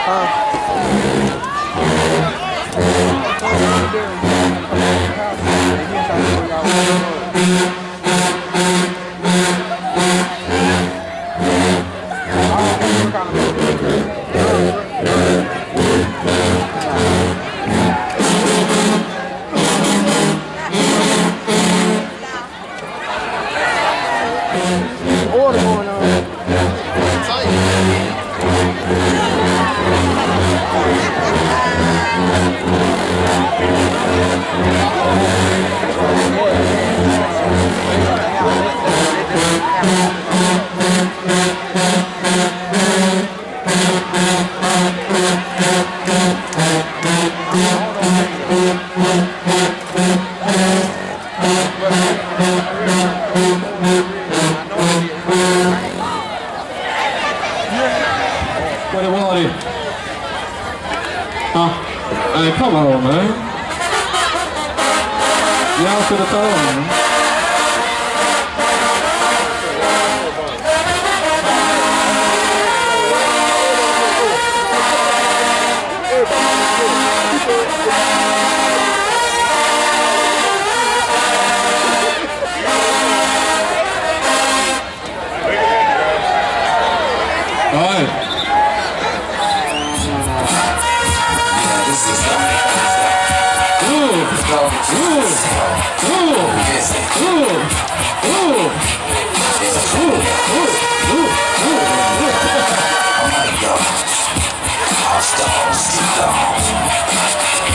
Order going on. What do you want? Hey, come on, man. Y'all should have told me, man. All right.